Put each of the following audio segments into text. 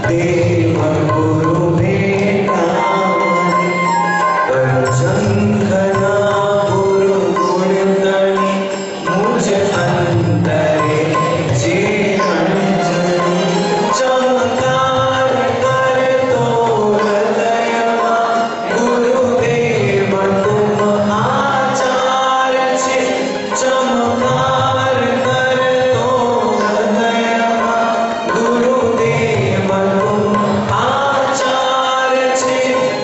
देव गुरु भेटावने पंचंखना गुरु गुणतणी मुझ अंतरे जे अंजनी चमत्कार करे तो हृदयमा गुरुदेव तुम आचार्य छे चमत्कार करे तो हृदयमा गुरुदेव तुम आचार्य छे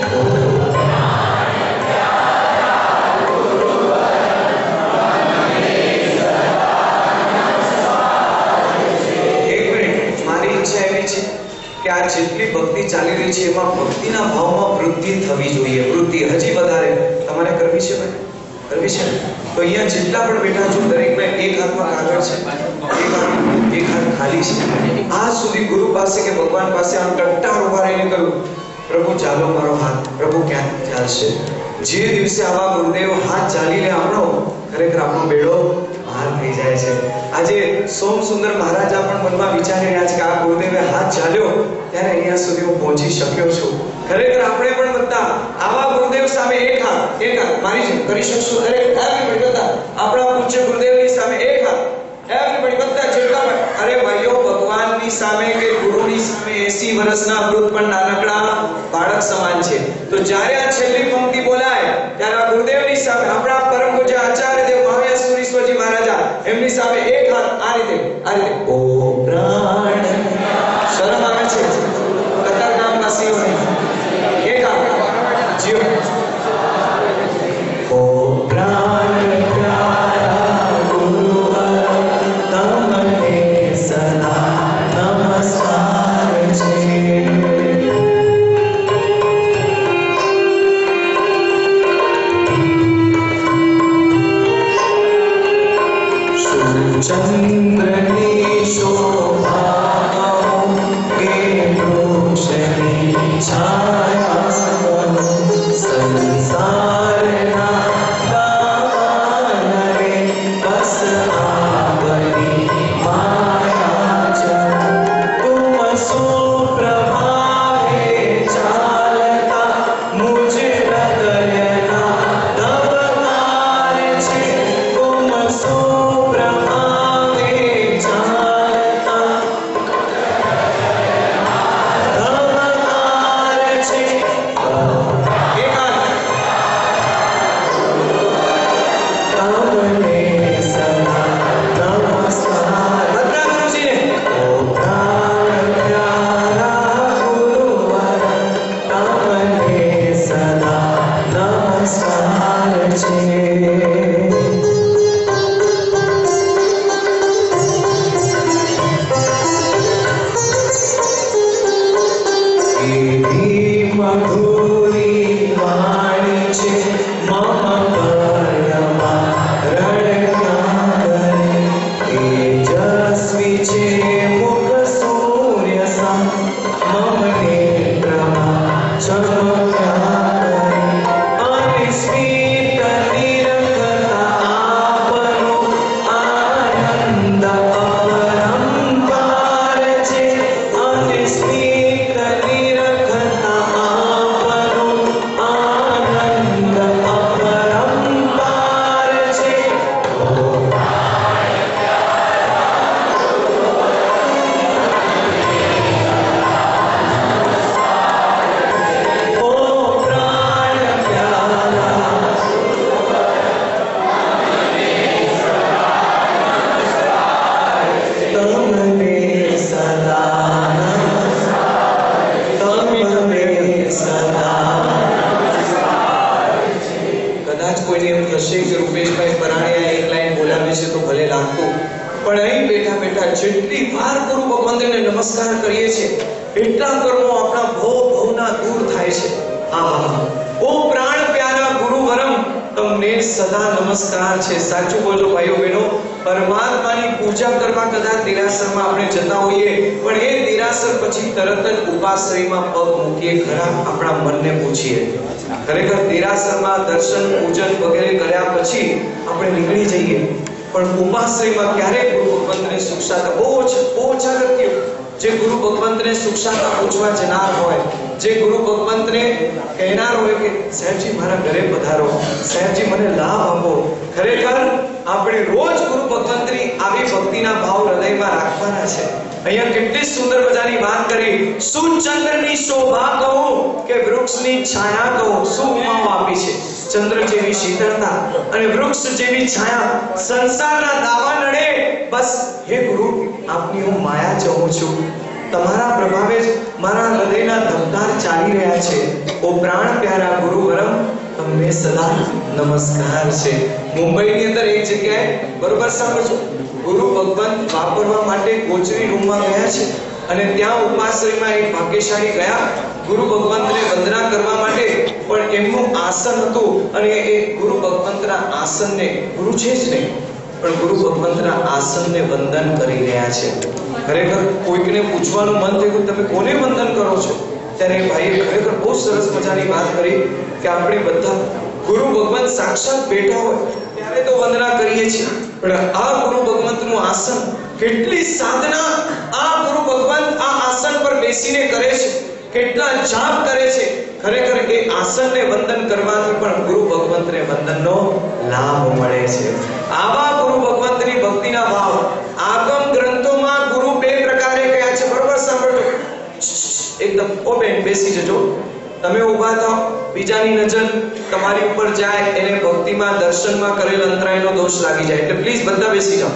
एक मिनिट मारी ઈચ્છા એવી છે કે આ જેટલી ભક્તિ ચાલી રહી છે એમાં ભક્તિના ભાવમાં વૃદ્ધિ થવી જોઈએ વૃદ્ધિ હજી વધારે તમારે કરવી છે ભાઈ કરવી છે ને તો અહીંયા જેટલા પણ બેઠા છો દરેકને એક હાથમાં કાગળ છે એક હાથ ખાલી છે આજ સુધી ગુરુ પાસે કે ભગવાન પાસે આમ ટટ્ટાર ઉભા રહીને કહ્યું પ્રભુ ચાલો મારો હાથ પ્રભુ ક્યાં ચાલશે જે દિવસે આવા ગુરુદેવ હાથ ચાલી લે આપણો ખરેખર આપણો બેડો પાર થઈ જાય છે આજે સોમ સુંદર મહારાજા પણ મનમાં વિચારી રહ્યા છે કે આ ગુરુદેવે હાથ ચાલ્યો ત્યારે અહીંયા સુધી હું પહોંચી શક્યો છું ખરેખર આપણે પણ બધા આવા ગુરુદેવ સામે એક હાથ મારી જેમ કરી શકશું અરે એવરીબડી બધા આપણા પૂજ્ય ગુરુદેવની સામે એક હાથ એવરીબડી બધા જેટલા પણ અરે ભાઈઓ ભગવાનની સામે કે ગુરુની સામે 80 વર્ષના વૃદ્ધ પણ નાનકડા બાળક સમાન છે તો જ્યારે આ છેલ્લી પંક્તિ બોલાય ત્યારે આ ગુરુદેવની સામે આપણા પરમ પૂજ્ય આચાર્ય દેવ મહાવીર સુરીશ્વરજી મહારાજા એમની સામે એક હાથ આ રીતે ઓ પ્રાણ શરમ આવે છે કતારગામ વાસીઓને એક હાથ જીઓ ઓ પ્રાણ પ્યારા ગુરુવર તમને સદા નમસ્કાર છે चंद्रनी शोभा के रोशनी छाया संसारना दानवे बस आवनी माया जन तुम सो प्रभावे चालता मुझ हृदयना दबकार छे तुम सो ખરેખર દેરાસરમાં દર્શન પૂજન વગેરે કર્યા પછી આપણે નીકળી જઈએ પણ ઉપાશ્રયમાં ક્યારેક ગુરુ ભગવંતને સુખ સાથે બહુ ઓછા વ્યક્તિઓ જે ગુરુ ભગવંતને સુખ શાંતિ પૂછવા જનાર હોય, જે ગુરુ ભગવંતને કહેનાર હોય કે સાહેબજી મારા ઘરે પધારો, સાહેબજી મને લાભ આપો. ખરેખર આપણે રોજ ગુરુ ભગવંતની આવી ભક્તિના ભાવ હૃદયમાં રાખવાના છે. અહીંયા કેટલી સુંદર મજાની વાત કરી. શું ચંદ્રની શોભા કહું કે વૃક્ષની છાયા કહું, શું ઉપમાઓ આપી છે. ચંદ્ર જેવી શીતળતા અને વૃક્ષ જેવી છાયા, સંસારના દાવા નડે બસ હે ગુરુ આપની હું માયા ચાહું છું, તમારા પ્રભાવે જ મારા હૃદયના ધબકાર ચાલી રહ્યા છે. ઓ પ્રાણ પ્યારા ગુરુવરમ તમને સદા નમસ્કાર છે. મુંબઈની અંદર એક જગ્યાએ બરોબર સાંભળજો, ગુરુ ભગવંત વાપરવા માટે ગોચરી રૂમમાં ગયા છે અને ત્યાં ઉપાશ્રયમાં એક ભાગ્યશાળી ગયા ગુરુ ભગવંતને વંદના કરવા માટે. પણ એમનું આસન હતું અને એ ગુરુ ભગવંતના આસનને, ગુરુ છે જ નહીં પણ ગુરુ ભગવંતના આસનને વંદન કરી રહ્યા છે. ખરેખર કોઈકને પૂછવાનું મન થયું તમે કોને વંદન કરો છો, ત્યારે એ ભાઈએ ખરેખર બહુ સરસ મજાની વાત કરી કે આપણે બધા ગુરુ ભગવંત સાક્ષાત બેઠા હોય ત્યારે તો વંદના કરીએ છીએ, પણ આ ગુરુ ભગવંતનું આસન કેટલી સાધના આ ગુરુ ભગવંત આ આસન પર બેસીને કરે છે, કેટલા જાપ કરે છે. ખરેખર એ આસનને વંદન કરવાથી પણ ગુરુ ભગવંતને વંદનનો લાભ મળે છે. આવા ગુરુ ભગવંતની ભક્તિના ભાવ આગમ ગ્રંથોમાં ગુરુ બે પ્રકારે કયા છે. બરોબર સાંભળજો, એકદમ ઓપન બેસી જજો. તમે ઊભા થાઓ, બીજાની નજર તમારી ઉપર જાય એને ભક્તિમાં દર્શનમાં કરેલ અંતરાયનો દોષ લાગી જાય, એટલે પ્લીઝ બધા બેસી જાઓ.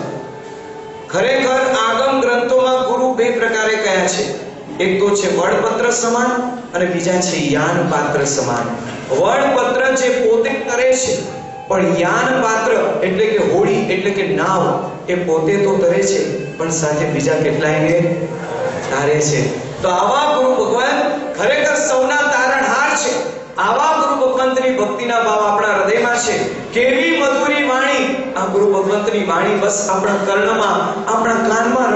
ખરેખર આગમ ગ્રંથોમાં ગુરુ બે પ્રકારે કયા છે. એક તો છે વડપત્ર સમાન અને બીજા છે યાન પાત્ર સમાન. વડપત્ર જે પોતે તરે છે, પણ યાન પાત્ર એટલે કે હોડી એટલે કે નાવ એ પોતે તો તરે છે પણ સાથે બીજા કેટલાયને તારે છે. તો આવા ગુરુ ભગવાન ખરેખર સૌના તારણહાર છે. આવા ગુરુ ભગવંતની ભક્તિના ભાવ આપણા હૃદયમાં છે. કેવી મધુરી વાણી આ ગુરુ ભગવંતની વાણી બસ આપણા કર્ણમાં, આપણા કાનમાં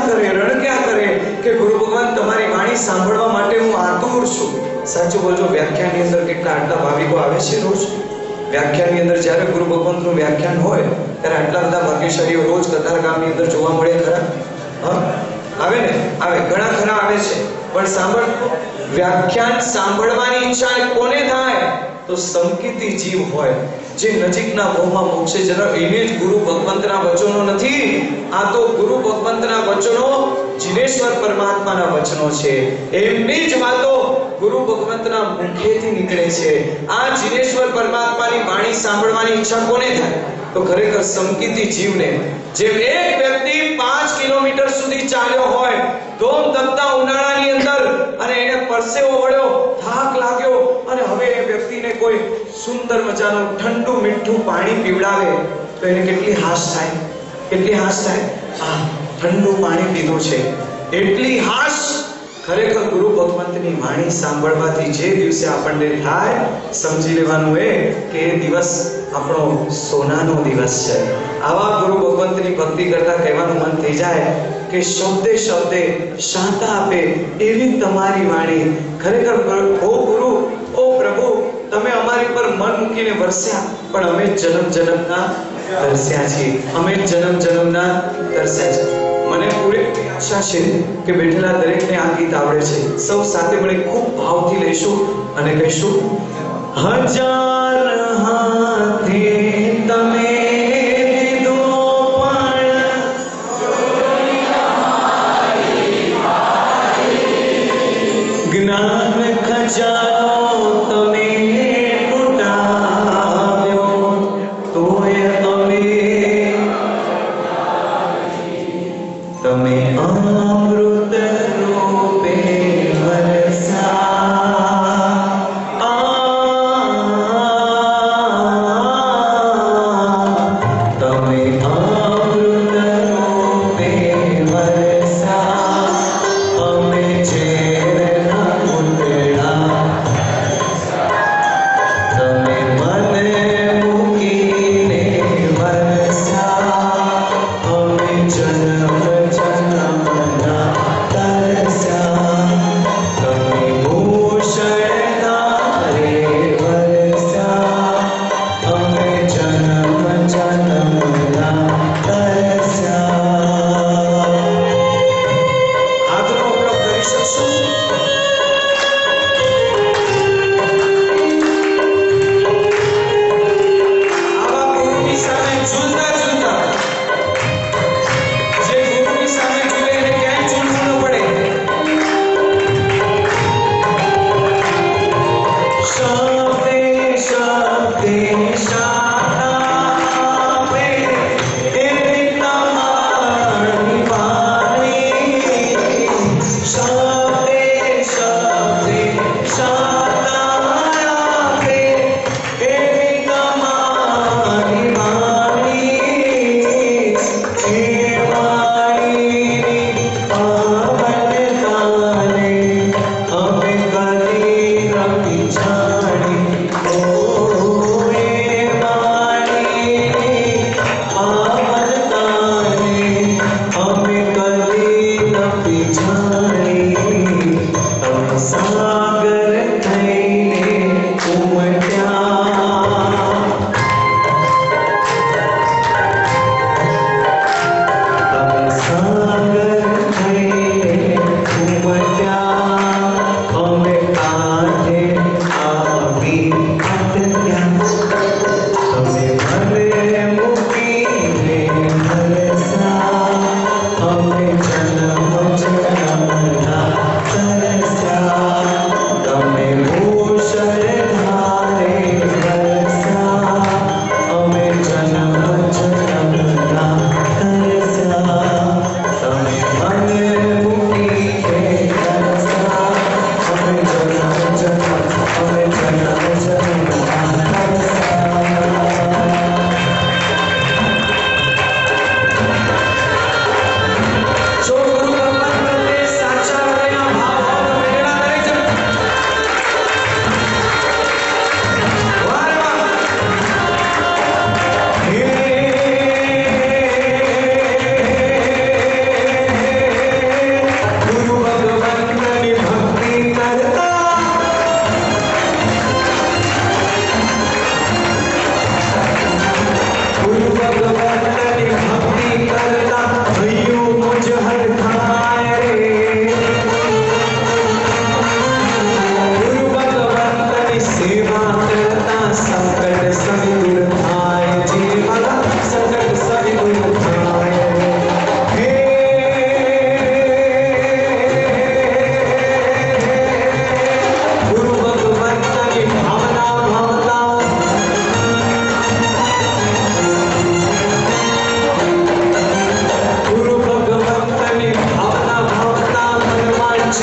રણક્યા કરે કે ગુરુ ભગવાન તમારી વાણી સાંભળવા માટે હું આતુર છું. સાચું બોલજો, વ્યાખ્યાનની અંદર કેટલા આટલા ભાવિકો આવે છે રોજ. વ્યાખ્યાનની અંદર જ્યારે ગુરુ ભગવંતનું વ્યાખ્યાન હોય ત્યારે આટલા બધા ભાગ્યશાળીઓ રોજ કતારગામની અંદર જોવા મળે ખરા? હા આવે ને, આવે, ઘણા ખરા આવે છે. પણ સાંભળ, વ્યાખ્યાન સાંભળવાની ઈચ્છા કોને થાય? તો સંકિતી જીવ હોય, જે નજીકના ભવમાં મોક્ષે જરા, એને જ ગુરુ ભગવંતના વચનો નથી. આ તો ગુરુ ભગવંતના વચનો જીનેશ્વર પરમાત્માના વચનો છે. એમની જ વાતો ગુરુ ભગવંતના મુખેથી નીકળે છે. આ જીનેશ્વર પરમાત્માની વાણી સાંભળવાની ઈચ્છા કોને થાય? તો ખરેખર સંકિતી જીવને. જેમ એક વ્યક્તિ 5 કિલોમીટર સુધી ચાલ્યો હોય ધોમ ધકતા ઉનાળાની અંદર અને એને પરસેવો વળ્યો, થાક લાગ્યો અને હવે એ વ્યક્તિને કોઈ સુંદર મજાનું ઠંડુ મીઠું પાણી પીવડાવે તો એને કેટલી હાશ થાય, કેટલી હાશ થાય. આ ઠંડુ પાણી પીધું છે એટલી હાશ. ખરેખર ગુરુ ભગવંતની વાણી સાંભળવાથી જે દિવસે આપણને થાય, સમજી લેવાનું એ કે એ દિવસ આપણો સોનાનો દિવસ છે. આવા ગુરુ ભગવંતની ભક્તિ કરતા કહેવાનું મન થઈ જાય કે શબ્દે શબ્દે શાંતા આપે એવી તમારી વાણી. ખરેખર ઓ ગુરુ, ઓ પ્રભુ, તમે અમારી પર મન મૂકીને વરસ્યા, પણ અમે જન્મ જન્મના તરસ્યા છીએ, અમે જન્મ જન્મના તરસ્યા છીએ. મને પૂરેપૂરી આશા છે કે બેઠેલા દરેકને આ ગીત આવડે છે. સૌ સાથે મળી ખૂબ ભાવથી લઈશું અને કહીશું, હજાર હાથે તમે જ્ઞાન ખજાનો તમે લૂંટાવ્યો, તોય અમે તમે અમૃત રૂપે વરસ્યા. તમે અમૃત રૂપે વરસ્યા. અમે ઝેરના પૂતળા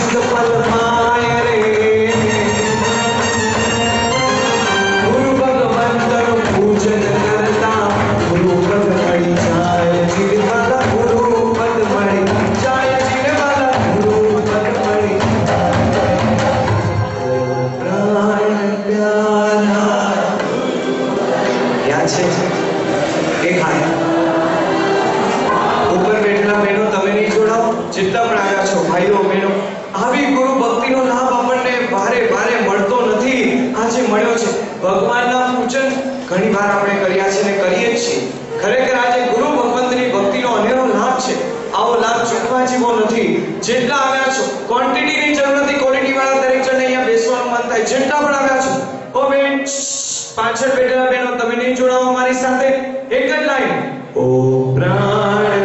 આશિક પલમાય રે ગુરુ ભગવંતનું પૂજન કરતા ગુરુ પદ મળી જાય જીવવાલા ગુરુ પદ મળી જાય જીવવાલા ગુરુ પદ મળી પ્રાણ પ્યારા યાદ છે એક હાથ ઉપર બેઠેલા બહેનો તમે નહીં જોડાઓ જેટલા પણ આવ્યા છો ભાઈઓ બહેનો આવી ગુરુ ભક્તિનો લાભ આપણને ભારે ભારે મળતો નથી આજે મળ્યો છે ભગવાનના પૂજન ઘણી વાર આપણે કર્યા છે ને કરીએ જ છીએ ખરેખર આજે ગુરુ ભગવંતની ભક્તિનો અનેરો લાભ છે આવો લાભ ચૂકવા જેવો નથી જેટલા આવ્યા છો ક્વોન્ટિટીની જરૂર નથી ક્વોલિટી વાળા દરેક જણને અહીંયા બેસવાનું મન થાય જેટલા પણ આવ્યા છો ઓ બેન પાછળ બેઠેલા બહેનો તમે નહીં જોડાવો મારી સાથે એક જ લાઈન ઓ પ્રાણ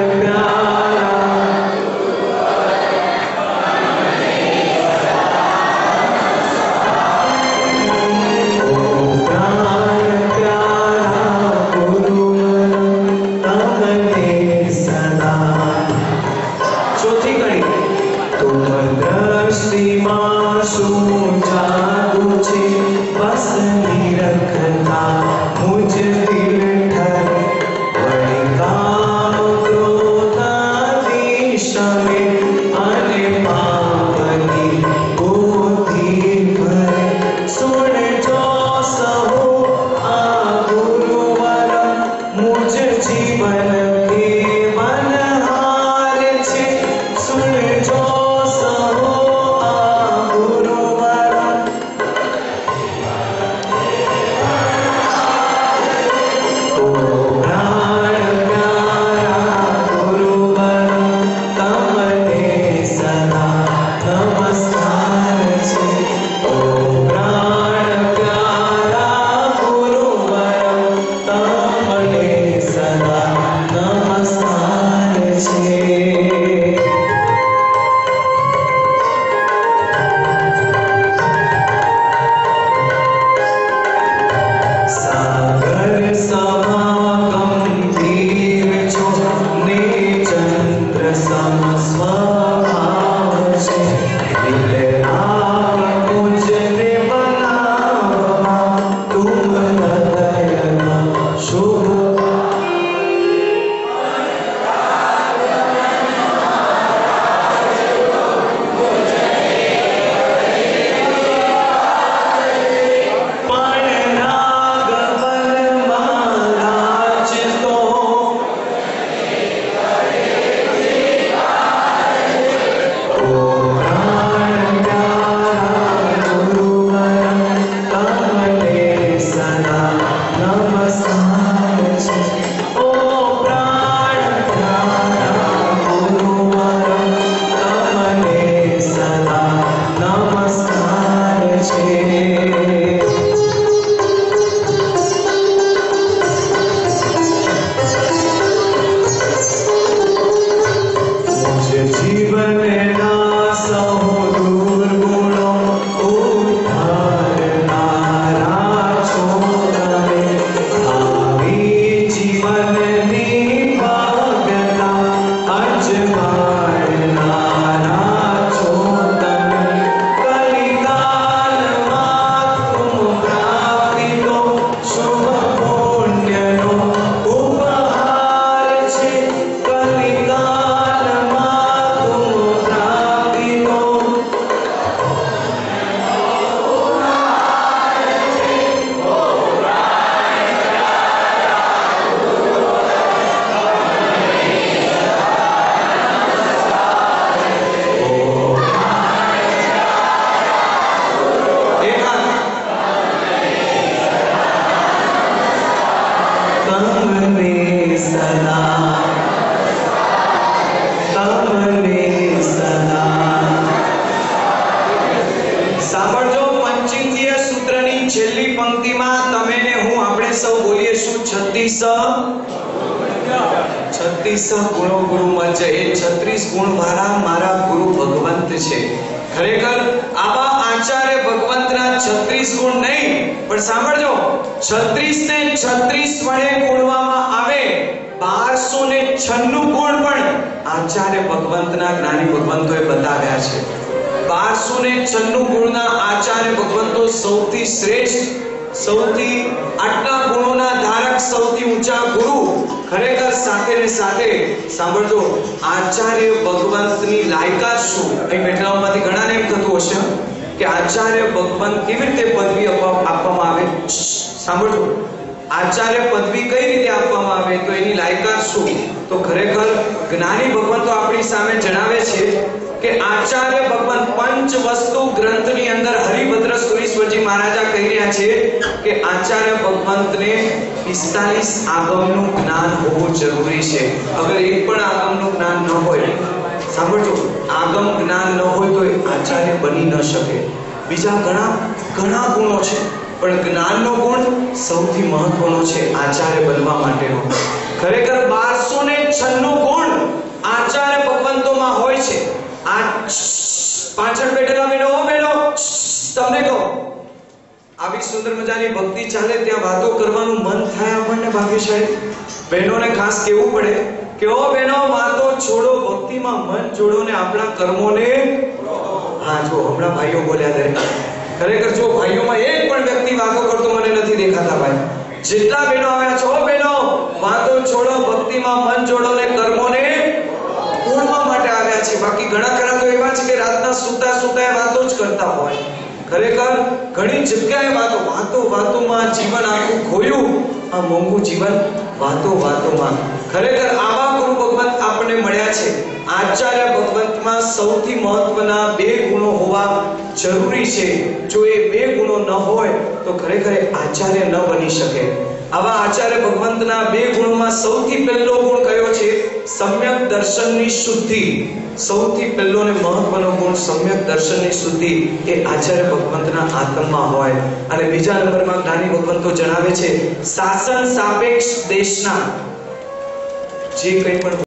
ગુણો ગુરુ મજ્જ એ 36 ગુણ વાળા મારા ગુરુ ભગવંત છે ખરેખર આવા આચાર્ય ભગવંતના 36 ગુણ નહીં પણ સાંભળજો 36 ને 36 વડે ગુણવામાં આવે 1296 ગુણ પણ આચાર્ય ભગવંતના જ્ઞાની ભગવંતોએ બતાવ્યા છે 1296 ગુણના આચાર્ય ભગવંતો સૌથી શ્રેષ્ઠ, સૌથી આટલા ગુણોના ધારક, સૌથી ઊંચા ગુરુ. ખરેખર સાથે ને સાથે સાંભળજો, આચાર્ય ભગવંતની લાયકાત શું? અહીં બેઠેલાઓમાંથી ઘણાને એમ થતું હશે કે આચાર્ય ભગવંત કેવી રીતે પદવી આપવામાં આવે. સાંભળજો, આચાર્ય પદવી કઈ રીતે આપવામાં આવે, તો એની લાયકાત શું? તો ખરેખર જ્ઞાની ભગવંતો આપણી સામે જણાવે છે કે આચાર્ય ભગવંત પંચ વસ્તુ ગ્રંથની અંદર હરિભદ્ર સુરીશ્વરજી મહારાજા કહી રહ્યા છે કે આચાર્ય ભગવંતને 45 આગમનું જ્ઞાન હોવું જરૂરી છે. અગર એક પણ આગમનું જ્ઞાન ન હોય, સાંભળજો, આગમ જ્ઞાન ન હોય તો એ આચાર્ય બની ન શકે. બીજા ઘણા ગુણો છે, પણ જ્ઞાનનો ગુણ સૌથી મહત્વનો છે આચાર્ય બનવા માટેનો. ખરેખર 1296 ગુણ આચાર્ય ભગવંતોમાં હોય છે. આ પાછળ બેઠેલા બહેનો, તમને કહો, આવી સુંદર મજાની ભક્તિ ચાલે ત્યાં વાતો કરવાનું મન થાય આપણને ભાગ્યશાળી. બહેનોને ખાસ કહેવું પડે કે ઓ બહેનો, વાતો છોડો, ભક્તિમાં મન જોડો ને આપણા કર્મોને. હા, જો હમણાં ભાઈઓ બોલ્યા દરેક. ખરેખર જો ભાઈઓમાં એક પણ વ્યક્તિ વાતો કરતો મને નથી દેખાતા. ભાઈ જેટલા બહેનો આવ્યા છો, બહેનો વાતો છોડો, ભક્તિમાં મન જોડો ને કર્મોને પૂર્ણવા માટે આવ્યા છે. બાકી ઘણા ખરા તો એવા છે કે રાતના સૂતા વાતો જ કરતા હોય. ખરેખર ઘણી જગ્યાએ વાતોમાં જીવન આખું ખોયું. આ મોંઘું જીવન વાતોમાં. ખરેખર આવા ગુરુ ભગવંત આપણને મળ્યા છે. આચાર્ય ભગવંતમાં સૌથી મહત્વના 2 ગુણો હોવા જરૂરી છે. જો એ 2 ગુણો ન હોય તો ખરેખર આચાર્ય ન બની શકે. આવા આચાર્ય ભગવંતના 2 ગુણોમાં સૌથી પહેલો ગુણ કયો છે? સમ્યક દર્શનની શુદ્ધિ. સૌથી પહેલો ને મહત્વનો ગુણ સમ્યક દર્શનની શુદ્ધિ એ આચાર્ય ભગવંતના આત્મમાં હોય. અને બીજા નંબરમાં જ્ઞાની ભગવંતો જણાવે છે શાસન સાપેક્ષ દેશના જે કંઈ પણ